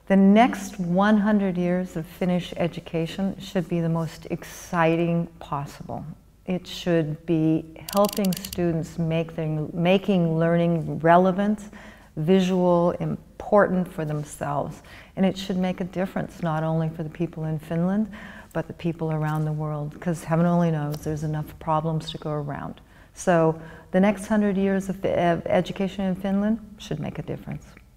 The next 100 years of Finnish education should be the most exciting possible. It should be helping students making learning relevant, visual, important for themselves. And it should make a difference not only for the people in Finland, but the people around the world, because heaven only knows there's enough problems to go around. So the next 100 years of education in Finland should make a difference.